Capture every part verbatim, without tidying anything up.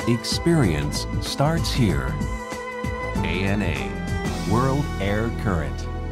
Experience starts here. エーエヌエー World Air Current。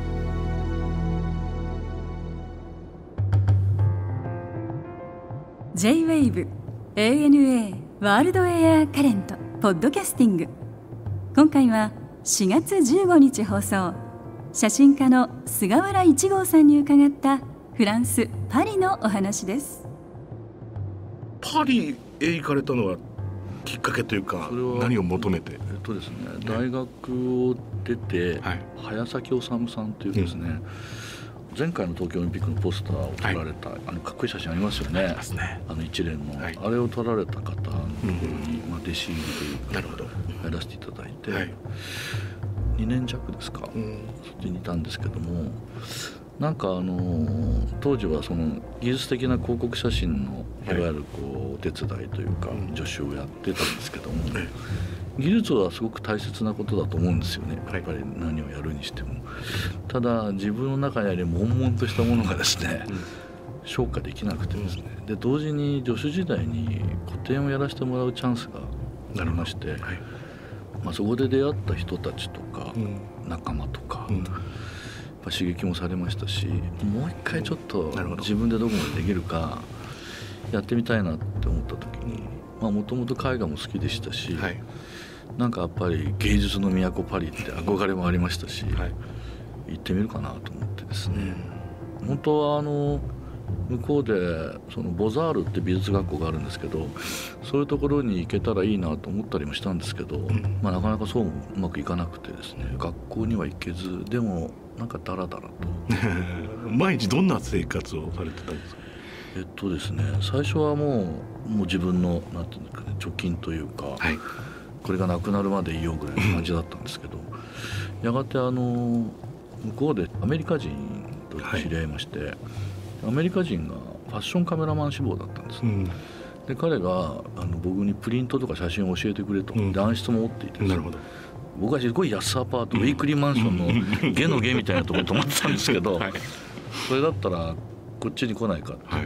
J-Wave エーエヌエー ワールドエアカレントポッドキャスティング。今回はしがつじゅうごにち放送、写真家の菅原一号さんに伺ったフランス・パリのお話です。 パリへ行かれたのはきっかけというか、何を求めて？ えっとですね、大学を出て、はい、早崎治さんというですね、うん、前回の東京オリンピックのポスターを撮られた、はい、あのかっこいい写真ありますよね。ありますね。あの一連の、はい、あれを撮られた方のところに、うん、まあ、弟子入りというか、なるほど、入らせていただいて、はい、にねん弱ですか、うん、そっちにいたんですけども、なんかあの当時はその技術的な広告写真のいわゆるこうお手伝いというか助手をやってたんですけども、技術はすごく大切なことだと思うんですよね、やっぱり何をやるにしても。ただ自分の中にある悶々としたものがですね、消化できなくてですね、で同時に助手時代に個展をやらせてもらうチャンスがありまして、まあ、そこで出会った人たちとか仲間とか、刺激もされましたし、もう一回ちょっと自分でどこまでできるかやってみたいなって思った時に、もともと絵画も好きでしたし、はい、なんかやっぱり芸術の都パリって憧れもありましたし、はい、行ってみるかなと思ってですね、うん、本当はあの向こうでそのボザールって美術学校があるんですけど、そういうところに行けたらいいなと思ったりもしたんですけど、うん、まあ、なかなかそううまくいかなくてですね、学校には行けず、でもなんかダラダラと毎日どんな生活をされてたんですか？ えっとですね、最初はもう、もう自分のなんていうんですかね、貯金というか、はい、これがなくなるまでいようぐらいの感じだったんですけど、やがてあの向こうでアメリカ人と知り合いまして、はい、アメリカ人がファッションカメラマン志望だったんです、うん、で彼があの僕にプリントとか写真を教えてくれと、うん、で暗室も持っていてですね、なるほど、僕はすごい安アパート、うん、ウィークリーマンションの下の下みたいなところに泊まってたんですけど、はい、それだったらこっちに来ないかって言って、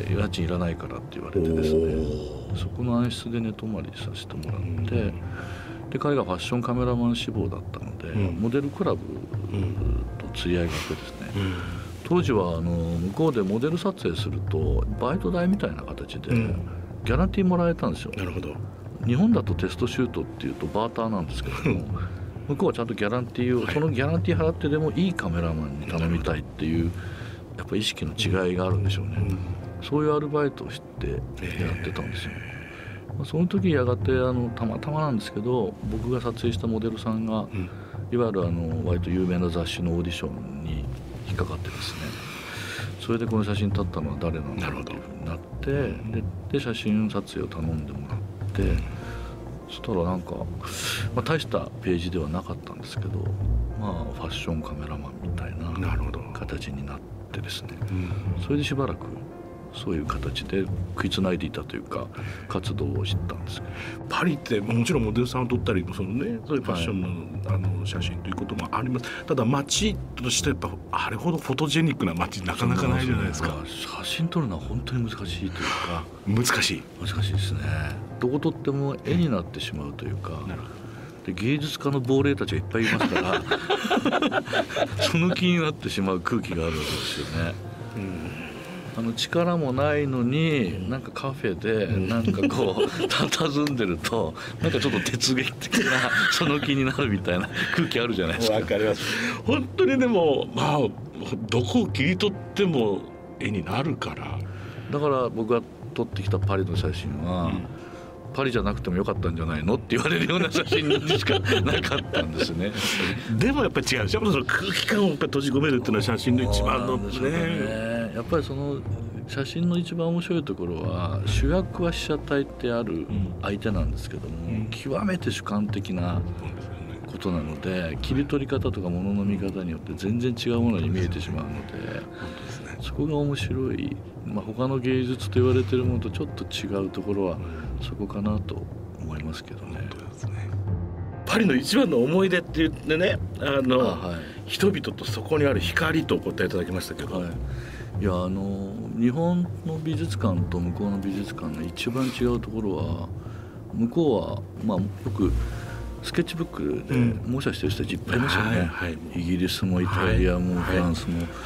はい、家賃いらないからって言われてですね、そこの暗室で寝泊まりさせてもらって、うん、で彼がファッションカメラマン志望だったので、うん、モデルクラブと釣り合いがあってですね、うん、当時はあの向こうでモデル撮影するとバイト代みたいな形でギャランティーもらえたんですよ、うん、なるほど。日本だとテストシュートっていうとバーターなんですけども向こうはちゃんとギャランティーを、そのギャランティー払ってでもいいカメラマンに頼みたいっていうやっぱ意識の違いがあるんでしょうね、うん、そういうアルバイトをしてやってたんですよ。その時やがてあのたまたまなんですけど、僕が撮影したモデルさんが、うん、いわゆるあの割と有名な雑誌のオーディションに引っかかってですね、それでこの写真撮ったのは誰なんだろうというふうになって、で, で写真撮影を頼んでもらって、そしたらなんか、まあ、大したページではなかったんですけど、まあ、ファッションカメラマンみたいな形になってですね、それでしばらくそういう形で食いつないでいたというか活動をしてたんですけど、 パリってもちろんモデルさんを撮ったりその、ね、そういうファッション の,、はい、あの写真ということもあります。ただ街としてやっぱあれほどフォトジェニックな街なかなかないじゃないですか。 写真撮るのは本当に難しいというか難しい難しいですね。どこ撮っても絵になってしまうというか、なるほど。で芸術家の亡霊たちがいっぱいいますからその気になってしまう空気があるわけですよね、うん、あの力もないのになんかカフェでなんかこう佇んでるとなんかちょっと鉄撃的なその気になるみたいな空気あるじゃないですか。 わかります。本当にでもまあどこを切り取っても絵になるから、 だから僕が撮ってきたパリの写真は、うん、パリじゃなくてもよかったんじゃないのって言われるような写真にしかなかったんですねでもやっぱり違うでしょ、その空気感をやっぱり閉じ込めるっていうのは写真の一番の ね, ねやっぱりその写真の一番面白いところは、主役は被写体ってある相手なんですけども、うん、極めて主観的なことなので、切り取り方とか物の見方によって全然違うものに見えてしまうので、そこが面白い、まあ、他の芸術と言われているものとちょっと違うところはそこかなと思いますけどね。本当ですね。 パリの一番の思い出って言ってね、あの、あ、はい、人々とそこにある光とお答えいただきましたけど、はい、 いやあの日本の美術館と向こうの美術館の一番違うところは、 向こうは、まあ、よくスケッチブックで模写してる人たちいっぱいいますよね、うんはいはい、イギリスもイタリアもフランスも、はいはい、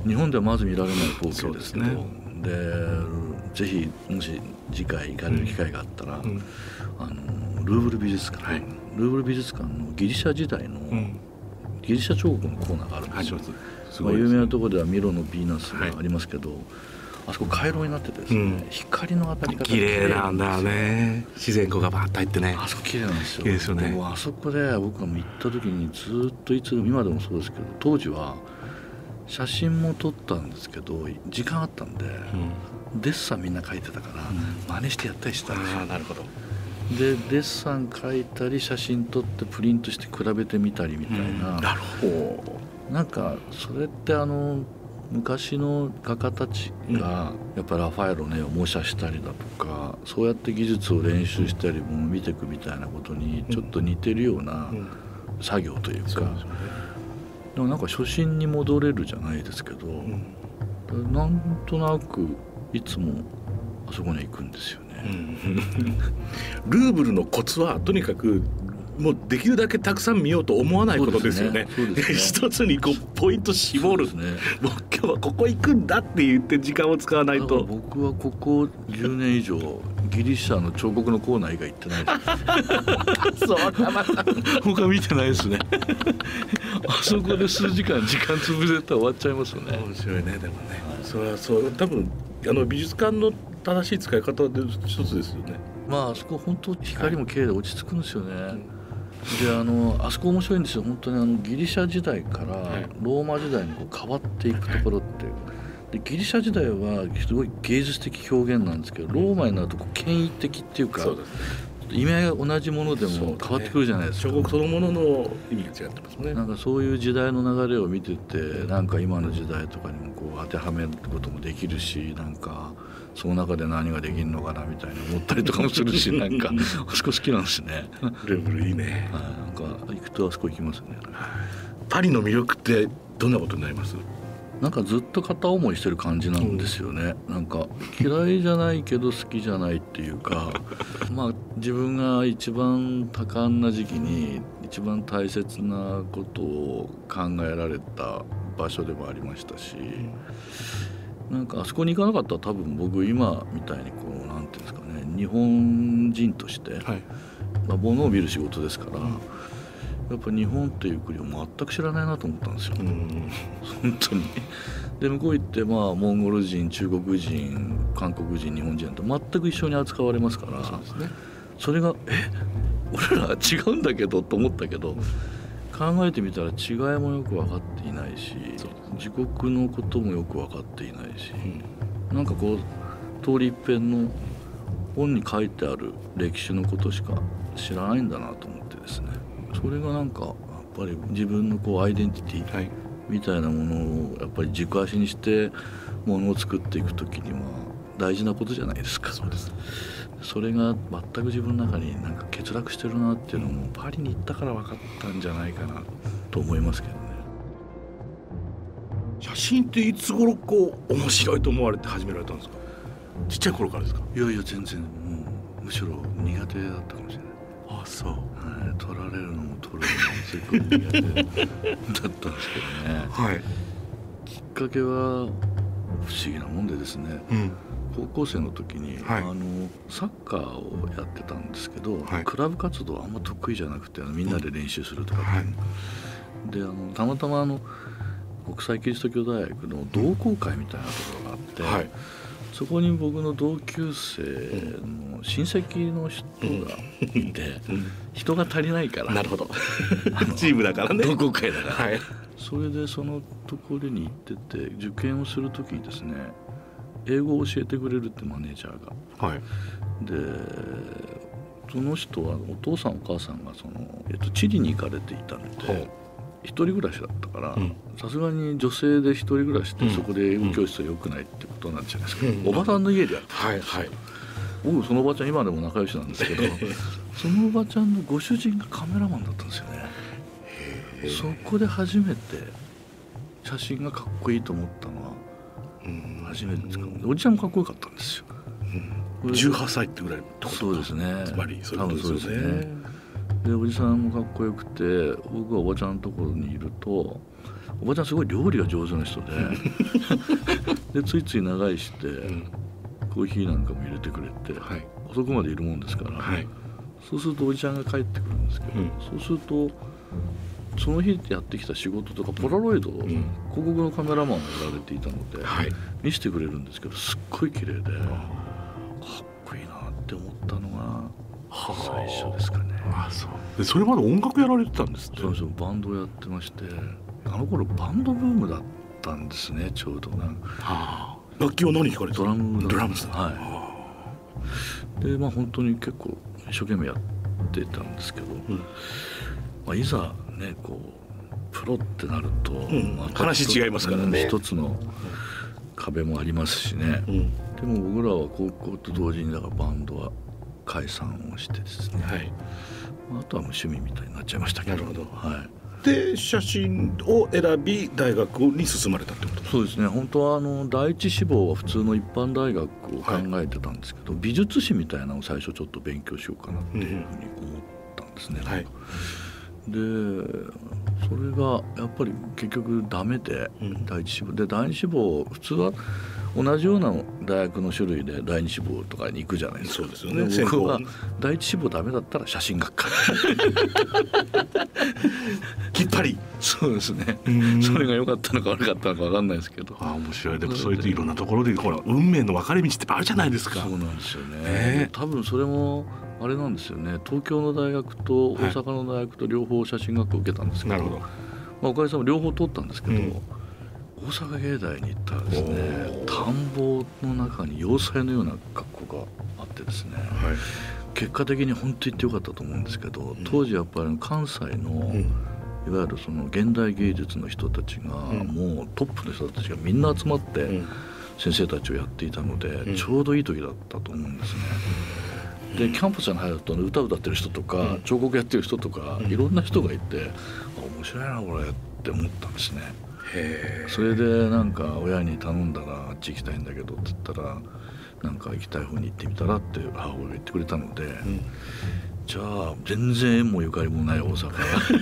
日本ではまず見られない光景ですけど、で、ね、ぜひもし次回行かれる機会があったら、うん、あのルーブル美術館、はい、ルーブル美術館のギリシャ時代の、うん、ギリシャ彫刻のコーナーがあるんですよ、はいすごいですね。まあ、有名なところではミロのヴィーナスがありますけど、はい、あそこ回廊になっててですね、うん、光の当たり方が綺麗なんだよね。自然光がバーッと入ってね、 あそこ綺麗なんですよ。 綺麗ですよね。 でもあそこで僕が行った時にずっといつ今でもそうですけど、当時は写真も撮ったんですけど時間あったんで、うん、デッサンみんな描いてたから、うん、真似してやったりしたんですよ。 あ、なるほど。 でデッサン描いたり写真撮ってプリントして比べてみたりみたいな、うん、 なるほど。 なんかそれってあの昔の画家たちがやっぱりラファエロの絵を模写したりだとか、そうやって技術を練習したりも見ていくみたいなことにちょっと似てるような作業というか、でもなんか初心に戻れるじゃないですけど、なんとなくいつもあそこに行くんですよね。 ルーブルのコツはとにかくもうできるだけたくさん見ようと思わないことですよね。一つにこうポイント絞る、ね、もう今日はここ行くんだって言って時間を使わないと。 僕はここじゅうねん以上ギリシャの彫刻のコーナー以外行ってないですそうかな他見てないですねあそこで数時間時間潰れたら終わっちゃいますよね。 面白いね。でもね、はい、それはそう多分あの美術館の正しい使い方で一つですよね。 まああそこ本当光も綺麗で落ち着くんですよね、はい。であのあそこ面白いんですよ本当に。あのギリシャ時代からローマ時代にこう変わっていくところって、はい、でギリシャ時代はすごい芸術的表現なんですけど、ローマになるとこう権威的っていうか、そうですね、意味合いが同じものでも変わってくるじゃないですか。 彫刻そのものの意味が違ってますね。 なんかそういう時代の流れを見てて、なんか今の時代とかにもこう当てはめることもできるし、なんかその中で何ができるのかなみたいに思ったりとかもするしなんかあそこ好きなんですね。 ルーブルいいね。 なんか行くとあそこ行きますね。 パリの魅力ってどんなことになります？ なんかずっと片思いしてる感じなんですよね、うん、なんか嫌いじゃないけど好きじゃないっていうかまあ自分が一番多感な時期に一番大切なことを考えられた場所でもありましたし、なんかあそこに行かなかったら多分僕今みたいにこうなんていうんですかね、日本人として、はい、まあ、物を見る仕事ですから、うん、やっぱ日本っていう国を全く知らないなと思ったんですよ、うん、本当に。で向こう行ってまあモンゴル人、中国人、韓国人、日本人と全く一緒に扱われますから、そうですね、それがえ俺ら違うんだけどと思ったけど、考えてみたら違いもよく分かっていないし、自国のこともよく分かっていないし、うん、なんかこう通り一遍の本に書いてある歴史のことしか知らないんだなと思ってですね、それがなんかやっぱり自分のこうアイデンティティみたいなものをやっぱり軸足にしてものを作っていくときには大事なことじゃないですか。そうです。それが全く自分の中になんか欠落してるなっていうのもパリに行ったから分かったんじゃないかなと思いますけどね。 写真っていつ頃こう面白いと思われて始められたんですか？ちっちゃい頃からですか？ いやいや全然もうむしろ苦手だったかもしれない。 あ、そう、はい、 撮られるのも撮るのもすごい苦手だったんですけどね、はい、きっかけは不思議なもんでですね、うん、高校生の時に、はい、あのサッカーをやってたんですけど、はい、クラブ活動はあんま得意じゃなくて、あのみんなで練習するとか、うん、はい、であのたまたまあの国際キリスト教大学の同好会みたいなところがあって、はい、そこに僕の同級生の親戚の人がいて、うん、人が足りないから、 なるほどチームだからね、 同好会だから、 はい、 それでそのところに行ってて、受験をする時にですね、英語を教えてくれるってマネージャーが、はい、でその人はお父さんお母さんがその、えっと、チリに行かれていたので、はい、一人暮らしだったからさすがに女性で一人暮らしってそこで英語教室は良くないってことなんじゃないですか、うん、おばさんの家でやってたんですよ、はいはい、僕そのおばちゃん今でも仲良しなんですけどそのおばちゃんのご主人がカメラマンだったんですよね。そこで初めて写真がかっこいいと思ったのは初めてですか。おじちゃんもかっこよかったんですよ。 うん、じゅうはっさいってぐらいのってことか。 そうですね。 つまりそういうことですよね。 でおじさんもかっこよくて、僕はおばちゃんのところにいると、おばちゃんすごい料理が上手な人ででついつい長居して、うん、コーヒーなんかも入れてくれて、はい、遅くまでいるもんですから、はい、そうするとおじちゃんが帰ってくるんですけど、うん、そうするとその日やってきた仕事とかポラロイドを、うん、広告のカメラマンをやられていたので、はい、見せてくれるんですけど、すっごい綺麗で、かっこいいなって思ったのが最初ですかね。 ああ、そうで、それまで音楽やられてたんですって。 そうです。バンドをやってまして、あの頃バンドブームだったんですね、ちょうどなんか、 はあ、楽器は何弾かれてた？ ドラムドラムですね。 はい、はあ、でまあ本当に結構一生懸命やってたんですけど、うん、まあ、いざねこうプロってなると、うん、まあ、 話違いますからね。 一つの壁もありますしね、うん、でも僕らは高校と同時にだからバンドは解散をしてですね、はい、まあ、あとは趣味みたいになっちゃいましたけど。 なるほど。 はい。 で写真を選び大学に進まれたってことですか？ そうですね。本当はあの第一志望は普通の一般大学を考えてたんですけど、はい、美術史みたいなのを最初ちょっと勉強しようかなっていうふうに思ったんですね、うん、はい、でそれがやっぱり結局ダメで、うん、第一志望で第二志望普通は同じような大学の種類で第二志望とかに行くじゃないですか。 そうですよね。 僕は第一志望ダメだったら写真学科きっぱり。 そうですね。それが良かったのか悪かったのか分かんないですけど。 ああ、面白い。でもそういういろんなところでほら運命の分かれ道ってあるじゃないですか。 そうなんですよね、えー、多分それもあれなんですよね。東京の大学と大阪の大学と両方写真学科を受けたんですけど、はい、なるほど、まあ、おかげさまで両方通ったんですけど、うん、大阪芸大に行ったらですね、田んぼの中に要塞のような学校があってですね、はい、結果的に本当に行ってよかったと思うんですけど、うん、当時やっぱり関西の、うん、いわゆるその現代芸術の人たちが、うん、もうトップの人たちがみんな集まって先生たちをやっていたので、うん、ちょうどいい時だったと思うんですね。でキャンパスに入ると、ね、歌歌ってる人とか、うん、彫刻やってる人とか、うん、いろんな人がいて、あ、面白いなこれって思ったんですね。へー。それでなんか親に頼んだらあっち行きたいんだけどって言ったら、なんか行きたい方に行ってみたらって母親が言ってくれたので、うん、じゃあ全然縁もゆかりもない大阪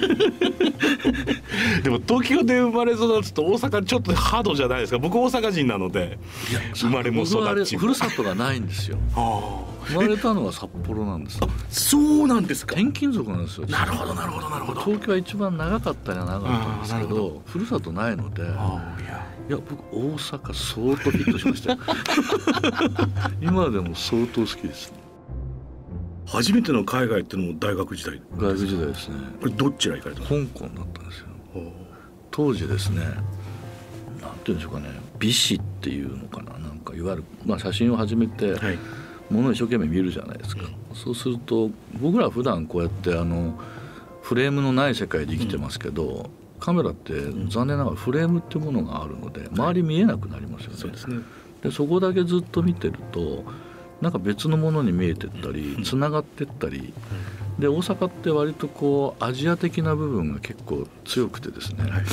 でも東京で生まれ育つと大阪ちょっとハードじゃないですか。僕大阪人なので、いや生まれも育ちもふるさとがないんですよ。生まれたのは札幌なんです。 あ、そうなんですか。 転勤族なんですよ。 なるほどなるほどなるほど。 東京は一番長かったりは長かったんですけど、どふるさとないので、いや僕大阪相当ヒットしましたよ今でも相当好きですね。 初めての海外っていうのも大学時代。 大学時代ですね。 これどっちら行かれたんですか？香港だったんですよ。当時ですね、なんていうんでしょうかね、美師っていうのかな、なんかいわゆる、まあ、写真を始めて、はい、ものを一生懸命見るじゃないですか、うん、そうすると僕ら普段こうやってあのフレームのない世界で生きてますけど、うん、カメラって残念ながらフレームっていうものがあるので周り見えなくなりますよね、はい、そうですね。でそこだけずっと見てるとなんか別のものに見えてったりつながってったり、で大阪って割とこうアジア的な部分が結構強くてですね、はい、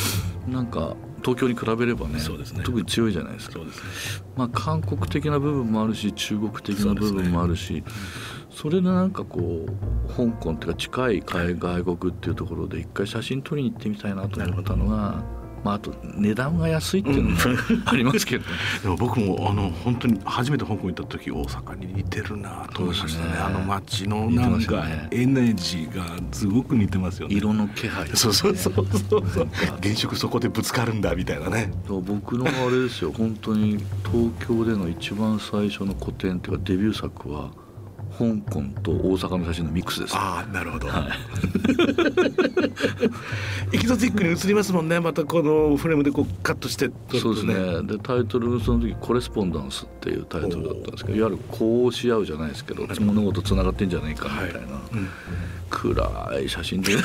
なんか東京に比べれば ね, そうですね特に強いじゃないですか。そうですね。まあ、韓国的な部分もあるし中国的な部分もあるし そ,、それでなんかこう香港っていうか近い外国っていうところで一回写真撮りに行ってみたいなと思ったのが、まあ、あと値段が安いっていうのもありますけど、ね、 でも僕もあの本当に初めて香港行った時大阪に似てるなと思いましたね。あの街のなんかエネジーがすごく似てますよね。 色の気配、ね、 そうそうそうそうそう原色そこでぶつかるんだみたいなね。 僕のあれですよ本当に東京での一番最初の個展っていうかデビュー作は香港と大阪の写真のミックスです。 ああ、なるほど、はい、エキゾチックに映りますもんね。またこのフレームでこうカットして撮るとね。 そうですね。でタイトルその時コレスポンダンスっていうタイトルだったんですけど、いわゆるこうし合うじゃないですけど物事つながってんじゃないかみたいな、はい、うん、暗い写真で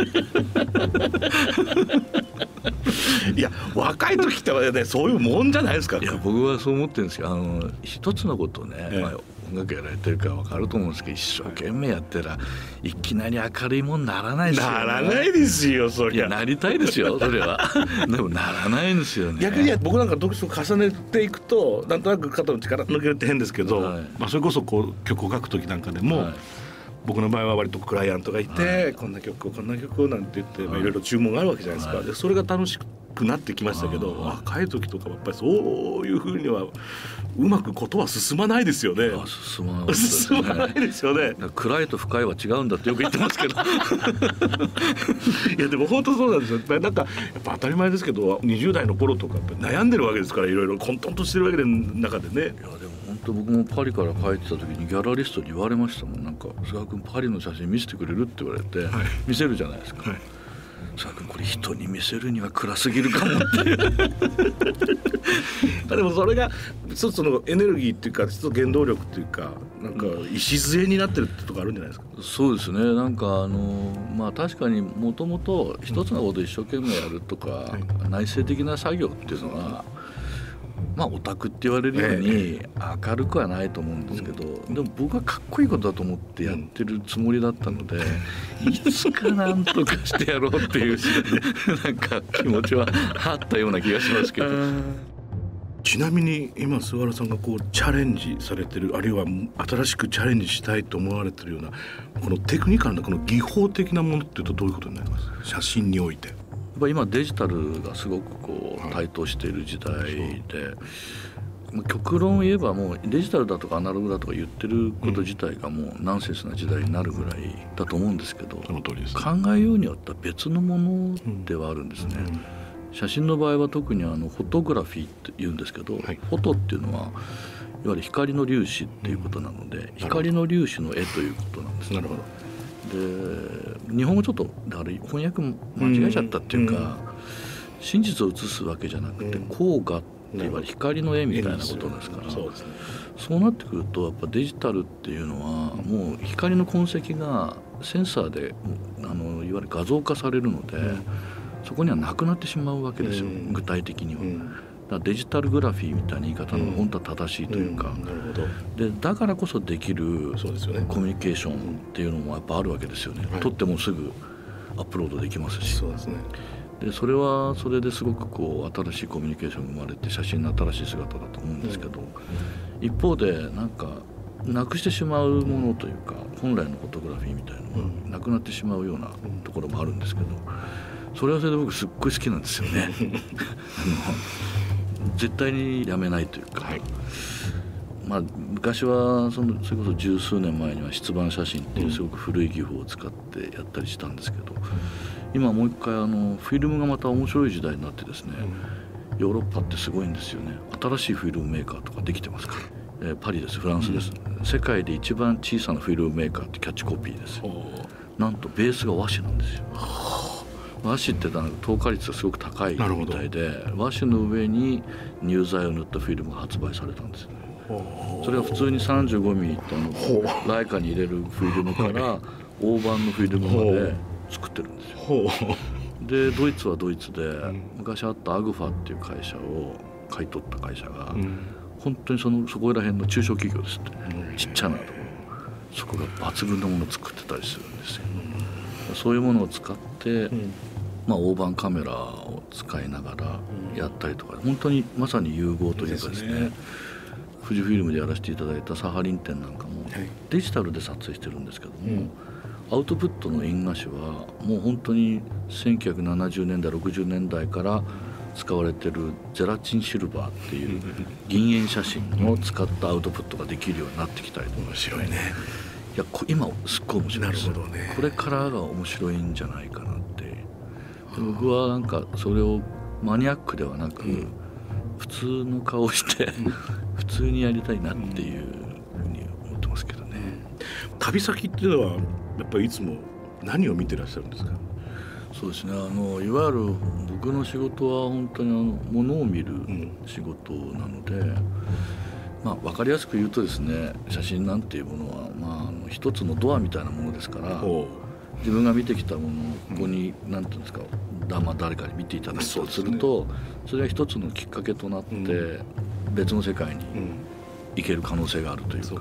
いや若い時ってねそういうもんじゃないですか。 いや僕はそう思ってるんですよ。あの一つのことをね、ええ、まあ音楽やられてるから分かると思うんですけど、一生懸命やってらいきなり明るいもんならないですよね。 ならないですよそりゃ。 いやなりたいですよそれはでもならないんですよね。 逆に僕なんか読書を重ねていくとなんとなく肩の力抜けるって変ですけど、はい、まあ、それこそこう曲を書く時なんかでも、はい、僕の場合は割とクライアントがいて、はい、こんな曲をこんな曲をなんて言って、まあ、いろいろ注文があるわけじゃないですか、はい、でそれが楽しくなってきましたけど、若い時とかはやっぱりそういうふうにはうまくことは進まないですよね。 あ進まないですね。進まないですよね。 暗いと深いは違うんだってよく言ってますけどいやでも本当そうなんですよ。なんかやっぱ当たり前ですけどにじゅう代の頃とかやっぱ悩んでるわけですから、いろいろ混沌としてるわけで中でね。 いやでも本当僕もパリから帰ってた時にギャラリストに言われましたもん。なんか菅君パリの写真見せてくれるって言われて、はい、見せるじゃないですか、はい、菅君これ人に見せるには暗すぎるかもってでもそれが一つのエネルギーっていうか一つの原動力っていうか、なんか礎になってるってとこあるんじゃないですか。 そうですね。なんかあのまあ確かにもともと一つのことを一生懸命やるとか、はい、内省的な作業っていうのはまあオタクって言われるように明るくはないと思うんですけど、うん、でも僕はかっこいいことだと思ってやってるつもりだったので、うん、いつかなんとかしてやろうっていうなんか気持ちはあったような気がしますけどちなみに今菅原さんがこうチャレンジされてる、あるいは新しくチャレンジしたいと思われてるようなこのテクニカルなこの技法的なものっていうとどういうことになります？写真において今デジタルがすごくこう台頭している時代で、極論を言えばもうデジタルだとかアナログだとか言ってること自体がもうナンセンスな時代になるぐらいだと思うんですけど、 その通りです。 考えようによっては別のものではあるんですね、うんうん、写真の場合は特にあのフォトグラフィーって言うんですけど、はい、フォトっていうのはいわゆる光の粒子っていうことなので、うん、光の粒子の絵ということなんです、ね、 なるほど。 で日本語ちょっとだから翻訳間違えちゃったっていうか、うんうん、真実を写すわけじゃなくて、うん、光画っていわゆる光の絵みたいなことですから、そうですね。そうなってくるとやっぱデジタルっていうのはもう光の痕跡がセンサーであのいわゆる画像化されるので、うん、そこにはなくなってしまうわけですよ、うん、具体的には、うん、だからデジタルグラフィーみたいな言い方の本当は正しいというか、うんうん、なるほど。でだからこそできるそうですよね、 コミュニケーションっていうのもやっぱあるわけですよね、はい、撮ってもすぐアップロードできますし、 そうですね。 でそれはそれですごくこう新しいコミュニケーションが生まれて写真の新しい姿だと思うんですけど、うん、一方でなんかなくしてしまうものというか、本来のフォトグラフィーみたいなのがなくなってしまうようなところもあるんですけど、それはそれで僕すっごい好きなんですよねあの絶対にやめないというか、はい、まあ、昔はそのそれこそ十数年前には出版写真っていうすごく古い技法を使ってやったりしたんですけど、今もう一回あのフィルムがまた面白い時代になってですね、ヨーロッパってすごいんですよね。新しいフィルムメーカーとかできてますから、えー、パリです、フランスです、うん、世界で一番小さなフィルムメーカーってキャッチコピーですよ。なんとベースが和紙なんですよ。和紙って透過率がすごく高いみたいで、和紙の上に乳剤を塗ったフィルムが発売されたんですね。それは普通に さんじゅうごミリ ってあのライカに入れるフィルムから大判のフィルムまで作ってるんですよ。でドイツはドイツで、うん、昔あったアグファっていう会社を買い取った会社が、うん、本当にそのそこら辺の中小企業ですって、うん、ちっちゃなところ、そこが抜群のものを作ってたりするんですよ、うん、そういうものを使って、うん、まあ、大判カメラを使いながらやったりとか、本当にまさに融合というかですね、ですね、富士フィルムでやらせていただいたサハリン展なんかもデジタルで撮影してるんですけども、うん、アウトプットの印画紙はもう本当にせんきゅうひゃくななじゅうねんだいろくじゅうねんだいから使われてるゼラチンシルバーっていう銀塩写真を使ったアウトプットができるようになってきたりとか、 面白いね。 いや今すっごい面白いです。 なるほどね。 これからが面白いんじゃないかなって。で僕はなんかそれをマニアックではなく、うん、普通の顔をして普通にやりたいなっていうふうに思ってますけどね。 旅先っていうのはやっぱりいつも何を見てらっしゃるんですか？ そうですね、あのいわゆる僕の仕事は本当にあの物を見る仕事なので、うん、まあ、分かりやすく言うとですね、写真なんていうものは、まあ、あの一つのドアみたいなものですから、自分が見てきたものをここに何ていうんですか、まあ、誰かに見ていただくとすると、それは一つのきっかけとなって別の世界に行ける可能性があるというか、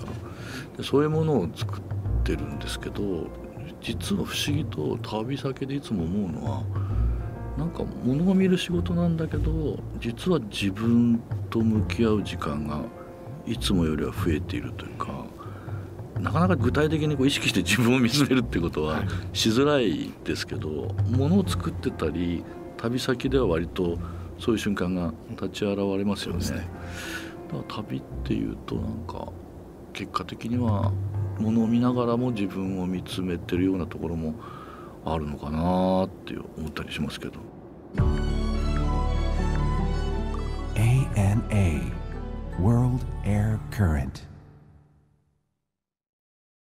でそういうものを作ってるんですけど、実は不思議と旅先でいつも思うのは、なんか物を見る仕事なんだけど実は自分と向き合う時間がいつもよりは増えているというか、なかなか具体的にこう意識して自分を見つめるっていうことはしづらいですけど、物を作ってたり旅先では割とそういう瞬間が立ち現れますよね。だから旅っていうとなんか結果的には物を見ながらも自分を見つめてるようなところもあるのかなって思ったりしますけど。 エーエヌエー World Air Current